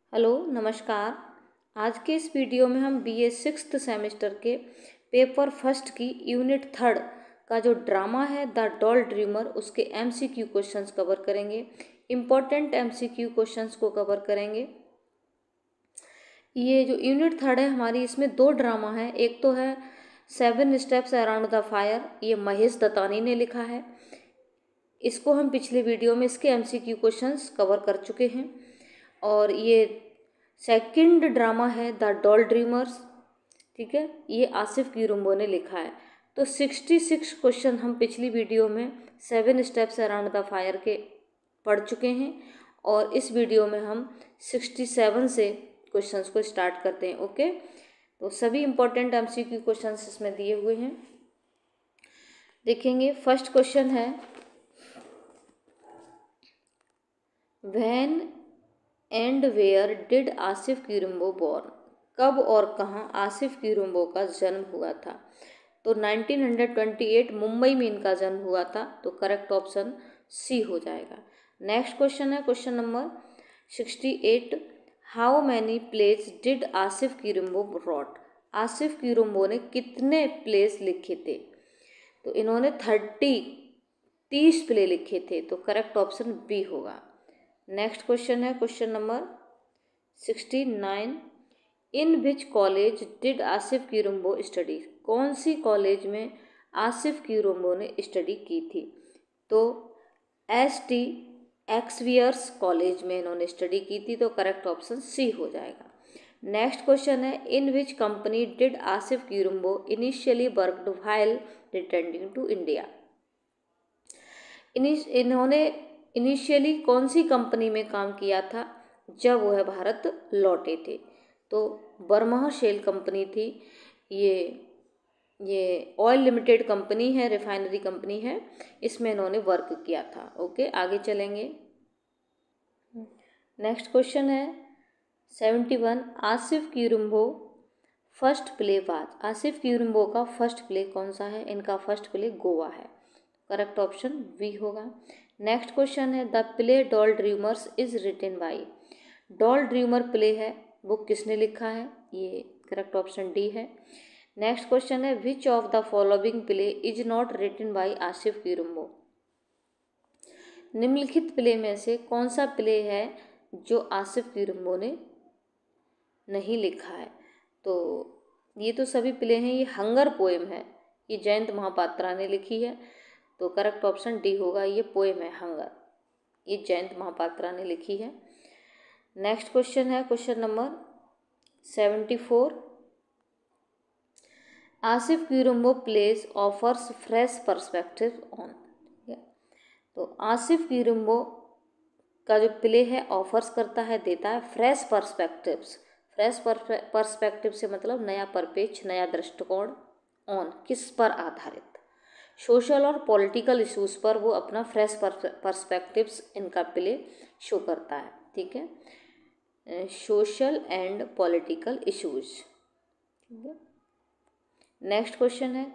Hello नमस्कार। आज के इस वीडियो में हम बीए सिक्स्थ सेमेस्टर के पेपर फर्स्ट की यूनिट थर्ड का जो ड्रामा है द डॉल ड्रीमर उसके एमसीक्यू क्वेश्चंस कवर करेंगे। इम्पोर्टेंट एमसीक्यू क्वेश्चंस को कवर करेंगे। ये जो यूनिट थर्ड है हमारी, इसमें दो ड्रामा है। एक तो है 7 स्टेप्स अराउंड द फायर, ये महेश दत्तानी ने लिखा है। इसको हम पिछले वीडियो में इसके एमसीक्यू क्वेश्चंस कवर कर चुके हैं। और ये सेकंड ड्रामा है द डॉल ड्रीमर्स, ठीक है, ये आसिफ कीरुम्बो ने लिखा है। तो 66 क्वेश्चन हम पिछली वीडियो में 7 स्टेप्स अराउंड द फायर के पढ़ चुके हैं और इस वीडियो में हम 67 से क्वेश्चंस को स्टार्ट करते हैं। ओके, तो सभी इंपॉर्टेंट एमसीक्यू क्वेश्चंस इसमें दिए हुए हैं, देखेंगे। फर्स्ट क्वेश्चन है, when and where did Asif Currimbhoy born, कब और कहाँ आसिफ कीरुम्बो का जन्म हुआ था। तो 1928 मुंबई में इनका जन्म हुआ था, तो करेक्ट ऑप्शन सी हो जाएगा। नेक्स्ट क्वेश्चन है question number 68, how many plays did Asif Currimbhoy wrote, Asif Currimbhoy ने कितने प्लेस लिखे थे। तो इन्होंने 30 प्ले लिखे थे, तो करेक्ट ऑप्शन बी होगा। नेक्स्ट क्वेश्चन है question number 69, in which college did Asif Currimbhoy study, कौन सी कॉलेज में आसिफ कीरुम्बो ने स्टडी की थी। तो ST एक्सवियर्स कॉलेज में इन्होंने स्टडी की थी, तो करेक्ट ऑप्शन सी हो जाएगा। नेक्स्ट क्वेश्चन है, in which company did Asif Currimbhoy initially worked while returning to India, इन्होंने इनिशियली कौन सी कंपनी में काम किया था जब वह भारत लौटे थे। तो बर्मा शेल कंपनी थी, ये ऑयल लिमिटेड कंपनी है, रिफाइनरी कंपनी है, इसमें इन्होंने वर्क किया था। ओके, आगे चलेंगे। नेक्स्ट क्वेश्चन है 71, Asif Currimbhoy first play was, Asif Currimbhoy का फर्स्ट प्ले कौन सा है। इनका फर्स्ट प्ले गोवा है, करेक्ट ऑप्शन बी होगा। नेक्स्ट क्वेश्चन है, the play doll dreamers is written by, doll dreamer play है वो किसने लिखा है, ये करेक्ट ऑप्शन डी है। नेक्स्ट क्वेश्चन है, which of the following play is not written by Asif Currimbhoy, निम्नलिखित प्ले में से कौन सा प्ले है जो आसिफ कीरुम्बो ने नहीं लिखा है। तो ये तो सभी प्ले हैं, ये हंगर पोएम है, ये जयंत महापात्रा ने लिखी है, तो करेक्ट ऑप्शन डी होगा। ये पोएम है हंगर, ये जयंत महापात्रा ने लिखी है। नेक्स्ट क्वेश्चन है question number 74, Asif Currimbhoy plays offers fresh perspective on, तो आसिफ कीरुम्बो का जो प्ले है ऑफर्स करता है, देता है फ्रेश पर्सपेक्टिव्स, फ्रेश पर्सपेक्टिव से मतलब नया परिप्रेक्ष्य, नया दृष्टिकोण, ऑन किस पर आधारित, सोशल और पॉलिटिकल इश्यूज पर वो अपना फ्रेश पर्सपेक्टिव्स इनका प्ले शो करता है, ठीक है, social and political issues. Next question है,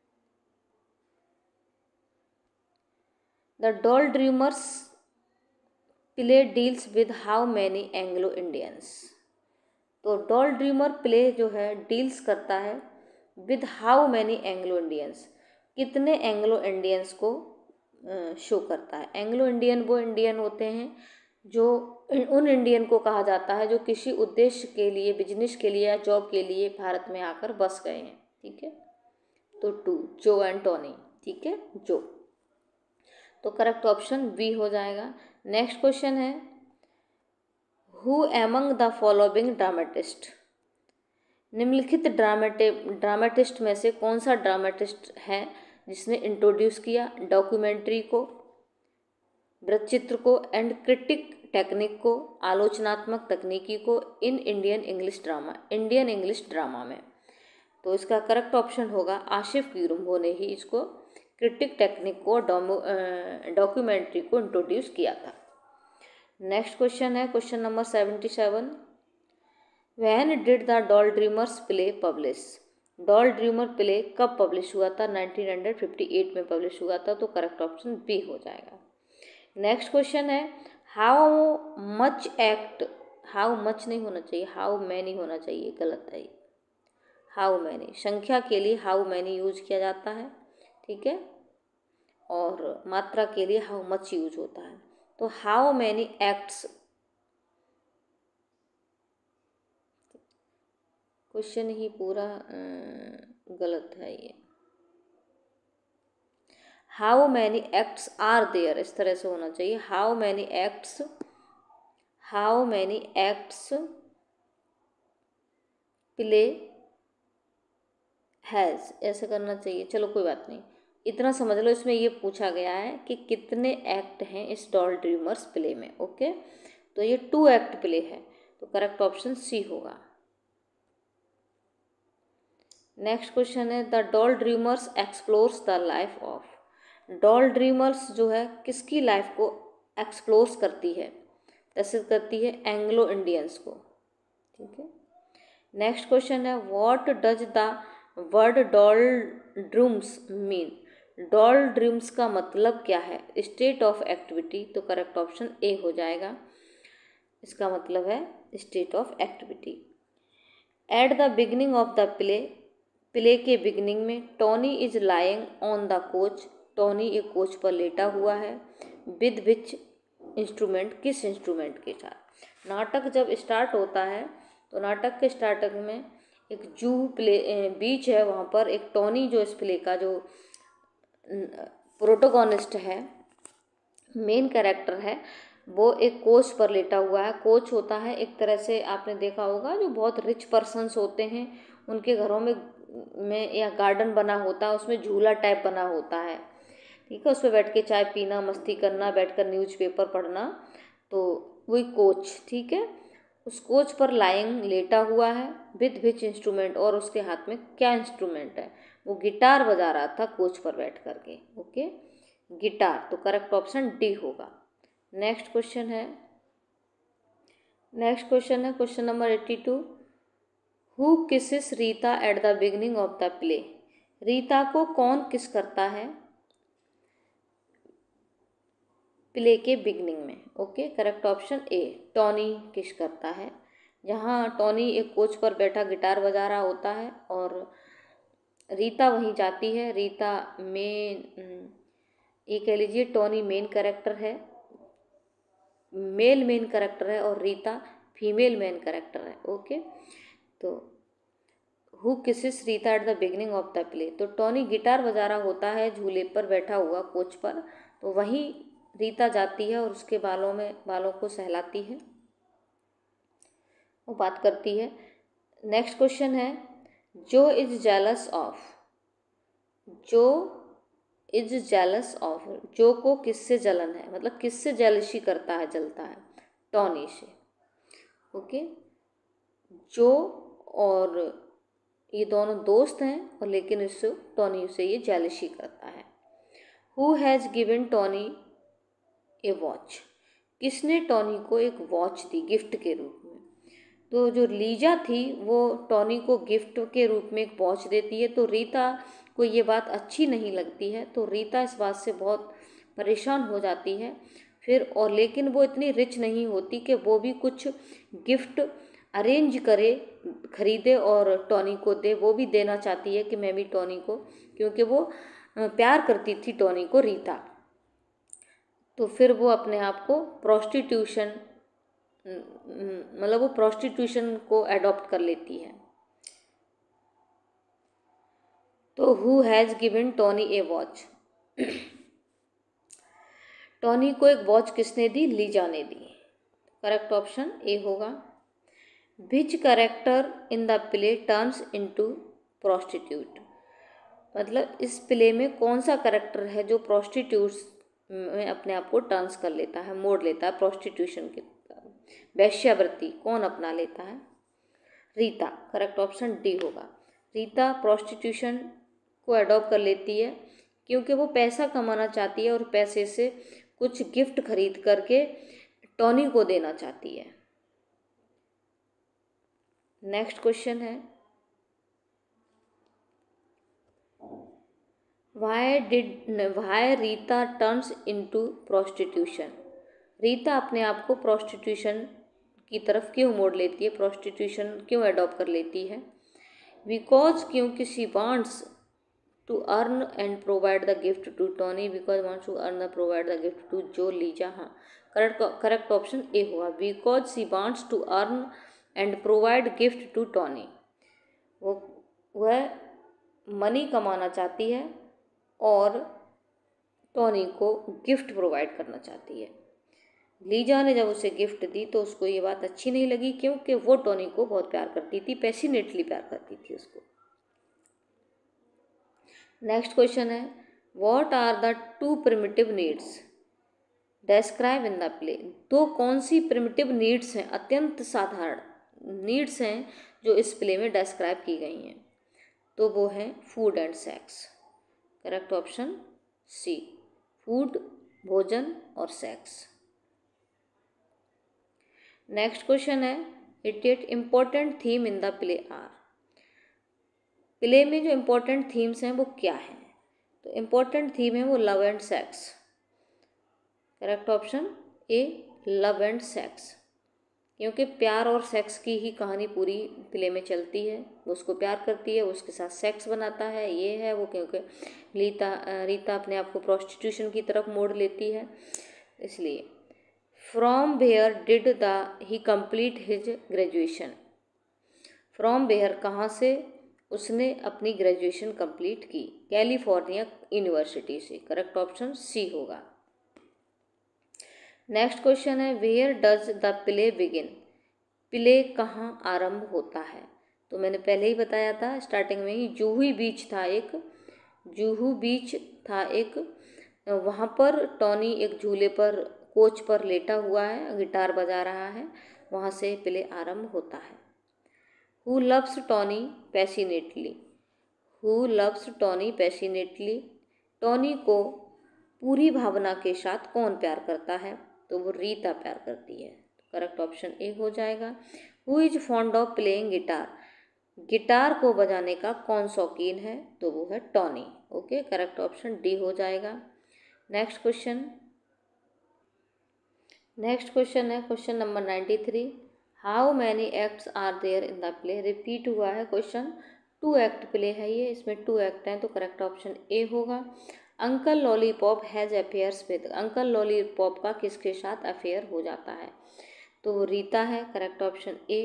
the doll dreamers play deals with how many Anglo Indians, तो डॉल ड्रीमर प्ले जो है डील्स करता है with how many Anglo Indians, कितने एंग्लो इंडियंस को शो करता है। एंग्लो इंडियन वो इंडियन होते हैं जो उन इंडियन को कहा जाता है जो किसी उद्देश्य के लिए, बिजनेस के लिए या जॉब के लिए भारत में आकर बस गए हैं, ठीक है। तो 2 जो एंड टोनी, ठीक है, जो, तो करेक्ट ऑप्शन बी हो जाएगा। नेक्स्ट क्वेश्चन है, who among the following dramatist, निम्नलिखित ड्रामेटिस्ट में से कौन सा ड्रामेटिस्ट है जिसने इंट्रोड्यूस किया डॉक्यूमेंट्री को, वृत्तचित्र को एंड क्रिटिक टेक्निक को, आलोचनात्मक तकनीकी को इन इंडियन इंग्लिश ड्रामा में। तो इसका करेक्ट ऑप्शन होगा आसिफ कीरुम्बो ने ही इसको क्रिटिक टेक्निक को, डॉक्यूमेंट्री को इंट्रोड्यूस किया था। नेक्स्ट क्वेश्चन है question number 77, when did the doll dreamers play publish, doll dreamer play कब पब्लिश हुआ था। 1958 में पब्लिश हुआ था, तो करेक्ट ऑप्शन बी हो जाएगा। नेक्स्ट क्वेश्चन है, how much act how much नहीं होना चाहिए, हाउ मैनी होना चाहिए, गलत है ये। हाउ मैनी, संख्या के लिए हाउ मैनी यूज किया जाता है, ठीक है, और मात्रा के लिए हाउ मच यूज होता है। तो हाउ मैनी एक्ट्स, क्वेश्चन ही पूरा गलत है ये। How many acts are there, इस तरह से होना चाहिए। How many acts play has, ऐसे करना चाहिए। चलो कोई बात नहीं, इतना समझ लो, इसमें ये पूछा गया है कि कितने एक्ट हैं इस डॉल ड्रीमर्स प्ले में। ओके, तो ये 2 एक्ट प्ले है, तो करेक्ट ऑप्शन सी होगा। नेक्स्ट क्वेश्चन है the doll dreamers explores the life of. Doll dreamers जो है किसकी लाइफ को एक्सप्लोर्स करती है, प्रस्तुत करती है, एंग्लो इंडियंस को, ठीक है। नेक्स्ट क्वेश्चन है what does the word doldrums mean. Doll dreams का मतलब क्या है, स्टेट ऑफ एक्टिविटी, तो करेक्ट ऑप्शन ए हो जाएगा, इसका मतलब है state of activity. At the beginning of the play के बिगिनिंग में Tony is lying on the coach, Tony एक कोच पर लेटा हुआ है, विद विच इंस्ट्रूमेंट, किस इंस्ट्रूमेंट के साथ। नाटक जब स्टार्ट होता है तो नाटक के स्टार्टिंग में एक जू प्ले बीच है, वहाँ पर एक टॉनी जो इस प्ले का जो प्रोटोगोनिस्ट है, मेन कैरेक्टर है, वो एक कोच पर लेटा हुआ है। कोच होता है एक तरह से, आपने देखा होगा जो बहुत रिच पर्सन्स होते हैं उनके घरों में या गार्डन बना होता है, उसमें झूला टाइप बना होता है, ठीक है, उस पर बैठ के चाय पीना, मस्ती करना, बैठकर न्यूज़पेपर पढ़ना, तो वही कोच, ठीक है। उस कोच पर लाइंग लेटा हुआ है, विद विच इंस्ट्रूमेंट, और उसके हाथ में क्या इंस्ट्रूमेंट है, वो गिटार बजा रहा था कोच पर बैठ करके। ओके, गिटार, तो करेक्ट ऑप्शन डी होगा। नेक्स्ट क्वेश्चन है question number 82। Who kisses Rita at the beginning of the play. Rita को कौन किस करता है प्ले के बिगनिंग में। Okay, correct option A, Tony kiss करता है। जहाँ टॉनी एक कोच पर बैठा गिटार बजा रहा होता है और रीता वहीं जाती है। रीता ये कह लीजिए टॉनी मेन कैरेक्टर है, मेन कैरेक्टर है, और रीता फीमेल मेन कैरेक्टर है। ओके, तो who kisses Rita at the beginning of the play, तो टॉनी गिटार बजा रहा होता है झूले पर बैठा हुआ कोच पर, तो वहीं रीता जाती है और उसके बालों को सहलाती है, वो बात करती है। नेक्स्ट क्वेश्चन है जो इज जेलस ऑफ। जो को किससे जलन है, मतलब किससे जेलसी करता है, जलता है, टॉनी से। ओके, जो और ये दोनों दोस्त हैं, और लेकिन उससे टॉनी से ये जेलसी करता है। Who has given Tony a watch. किसने टॉनी को एक वॉच दी गिफ्ट के रूप में। तो जो लीजा थी वो टॉनी को गिफ्ट के रूप में एक वॉच देती है, तो रीता को ये बात अच्छी नहीं लगती है, तो रीता इस बात से बहुत परेशान हो जाती है फिर, और लेकिन वो इतनी रिच नहीं होती कि वो भी कुछ गिफ्ट अरेंज करे, खरीदे और टॉनी को दे। वो भी देना चाहती है कि मैं भी टॉनी को, क्योंकि वो प्यार करती थी टॉनी को, रीता। तो फिर वो अपने आप को वो प्रोस्टिट्यूशन को एडॉप्ट कर लेती है। तो who has given Tony a watch. Tony को एक वॉच किसने दी, लीजा ने दी। करेक्ट ऑप्शन ए होगा। Which character in the play turns into prostitute. मतलब इस प्ले में कौन सा कैरेक्टर है जो प्रोस्टिट्यूट्स में अपने आप को टर्न्स कर लेता है, मोड़ लेता है, प्रोस्टिट्यूशन की वैश्यावृत्ति कौन अपना लेता है, रीता। करेक्ट ऑप्शन डी होगा। रीता प्रोस्टिट्यूशन को अडॉप्ट कर लेती है क्योंकि वो पैसा कमाना चाहती है और पैसे से कुछ गिफ्ट खरीद करके टॉनी को देना चाहती है। नेक्स्ट क्वेश्चन है why Rita turns into prostitution. Rita अपने आप को प्रोस्टिट्यूशन की तरफ क्यों मोड़ लेती है, प्रोस्टिट्यूशन क्यों अडॉप्ट कर लेती है? बिकॉज क्योंकि she wants to earn and provide the gift to Tony, because wants to earn the provide the gift to Joe Lisa. हाँ, करेक्ट ऑप्शन ए होगा, because she wants to earn and provide gift to Tony. वह money कमाना चाहती है और Tony को gift provide करना चाहती है। लीजा ने जब उसे गिफ्ट दी तो उसको ये बात अच्छी नहीं लगी, क्योंकि वो टोनी को बहुत प्यार करती थी, पैशनेटली प्यार करती थी उसको। नेक्स्ट क्वेश्चन है, what are the two primitive needs describe in the play? दो कौन सी प्रिमिटिव नीड्स हैं, अत्यंत साधारण नीड्स हैं जो इस प्ले में डिस्क्राइब की गई हैं? तो वो हैं food and sex. Correct option C, food भोजन और सेक्स। नेक्स्ट क्वेश्चन है, it important theme in the play are? Play में जो इम्पोर्टेंट थीम्स हैं वो क्या हैं? तो इम्पोर्टेंट थीम है वो love and sex. Correct option A, love and sex, क्योंकि प्यार और सेक्स की ही कहानी पूरी प्ले में चलती है। वो उसको प्यार करती है, उसके साथ सेक्स बनाता है, ये है वो, क्योंकि रीता अपने आप को प्रोस्टिट्यूशन की तरफ मोड़ लेती है, इसलिए। From where did he complete his graduation? From where कहाँ से उसने अपनी ग्रेजुएशन कंप्लीट की? कैलिफोर्निया यूनिवर्सिटी से। करेक्ट ऑप्शन सी होगा। नेक्स्ट क्वेश्चन है, where does the play begin? Play कहाँ आरंभ होता है? तो मैंने पहले ही बताया था स्टार्टिंग में ही, जूहू बीच था एक, वहाँ पर टोनी एक झूले पर कोच पर लेटा हुआ है, गिटार बजा रहा है, वहाँ से प्ले आरंभ होता है। Who loves Tony passionately? Who loves Tony passionately? Tony को पूरी भावना के साथ कौन प्यार करता है? तो वो रीता प्यार करती है। करेक्ट ऑप्शन ए हो जाएगा। Who is fond of playing guitar? Guitar को बजाने का कौन शौकीन है? तो वो है Tony. Okay, correct option D हो जाएगा। नेक्स्ट क्वेश्चन है question number 93। How many acts are there in the play? Repeat हुआ है क्वेश्चन, 2 एक्ट प्ले है ये, इसमें 2 एक्ट हैं, तो करेक्ट ऑप्शन ए होगा। Uncle lollipop has affairs with? Uncle lollipop का किसके साथ अफेयर हो जाता है? तो वो रीता है। Correct option A.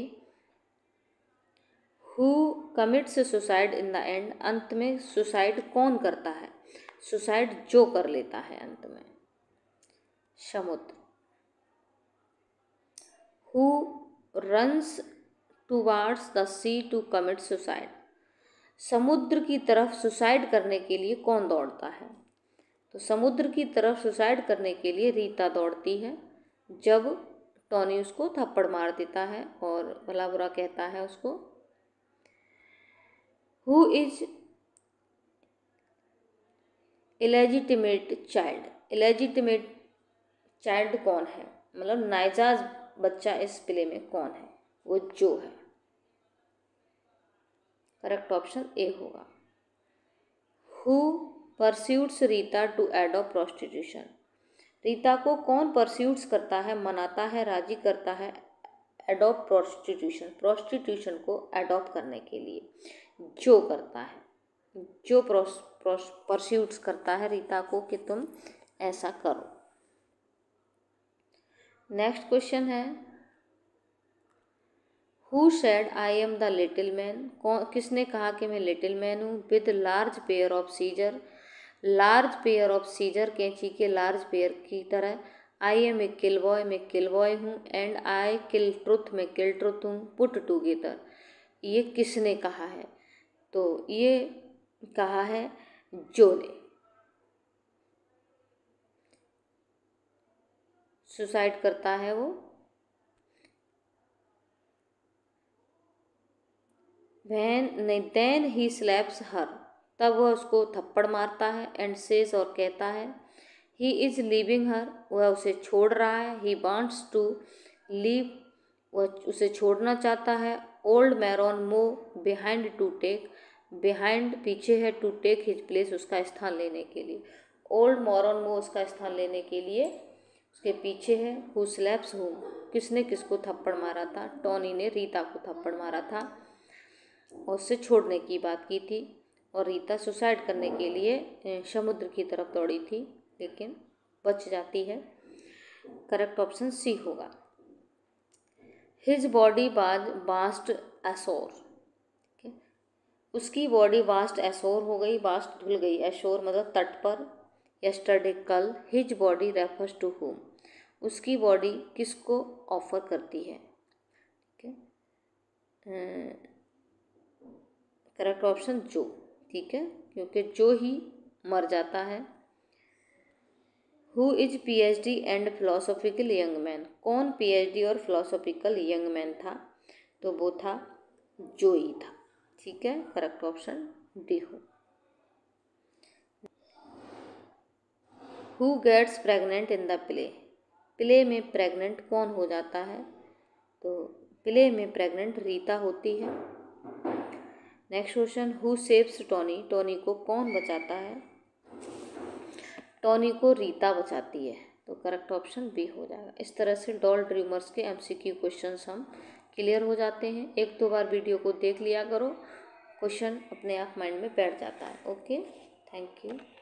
Who commits suicide in the end? अंत में सुसाइड कौन करता है? सुसाइड जो कर लेता है अंत में, समुद्र। Who runs towards the sea to commit suicide? समुद्र की तरफ सुसाइड करने के लिए कौन दौड़ता है? तो समुद्र की तरफ सुसाइड करने के लिए रीता दौड़ती है, जब टोनी उसको थप्पड़ मार देता है और भला बुरा कहता है उसको। Who is illegitimate child? Illegitimate child कौन है, मतलब नाजायज बच्चा इस प्ले में कौन है? वो जो है। करेक्ट ऑप्शन ए होगा। Who pursuits Rita to adopt prostitution? Rita को कौन परस्यूट्स करता है, मनाता है, राजी करता है एडॉप्ट प्रोस्टिट्यूशन को एडॉप्ट करने के लिए? जो करता है, जो परस्यूट्स करता है रीता को कि तुम ऐसा करो। नेक्स्ट क्वेश्चन है, who said I am the little man? किसने कहा कि मैं लिटिल मैन हूँ? With large pair of scissor? Large pair of scissor, कैंची के लार्ज पेयर की तरह। I M A kill boy, मैं किल बॉय हूँ। एंड आई किल ट्रुथ, मैं किल ट्रुथ हूँ। पुट टूगेदर, ये किसने कहा है? तो ये कहा है जो ने। सुसाइड करता है वो। देन ही स्लैप्स हर, तब वह उसको थप्पड़ मारता है। एंड सेज, और कहता है, ही इज लीविंग हर, वह उसे छोड़ रहा है। ही वांट्स टू लीव, वह उसे छोड़ना चाहता है। ओल्ड मैरॉन मो बिहाइंड टू टेक, बिहाइंड पीछे है, टू टेक हिज प्लेस उसका स्थान लेने के लिए। ओल्ड मैरॉन मो उसका स्थान लेने के लिए उसके पीछे है हु स्लैप्स हूम, किसने किसको थप्पड़ मारा था, टॉनी ने रीता को थप्पड़ मारा था और उसे छोड़ने की बात की थी और रीता सुसाइड करने के लिए समुद्र की तरफ दौड़ी थी लेकिन बच जाती है। करेक्ट ऑप्शन सी होगा। हिज बॉडी वास्ट एशोर, उसकी बॉडी वास्ट एशोर हो गई, वास्ट धुल गई, एशोर मतलब तट पर। यस्टरडे कल, his body refers to home, उसकी बॉडी किसको ऑफर करती है। करेक्ट ऑप्शन जो, ठीक है, क्योंकि जो ही मर जाता है। Who is PhD and philosophical young man, कौन PhD और फिलोसॉफिकल यंग मैन था, तो वो था जोई था, ठीक है, करेक्ट ऑप्शन डी हो। Who gets pregnant in the play, play में प्रेग्नेंट कौन हो जाता है, तो प्ले में प्रेग्नेंट रीता होती है। Next question, who saves Tony, Tony को कौन बचाता है, टॉनी को रीता बचाती है, तो करेक्ट ऑप्शन बी हो जाएगा। इस तरह से डॉल ड्रीमर्स के MCQ क्वेश्चंस हम क्लियर हो जाते हैं। 1-2 बार वीडियो को देख लिया करो, क्वेश्चन अपने आप माइंड में बैठ जाता है। Okay, thank you.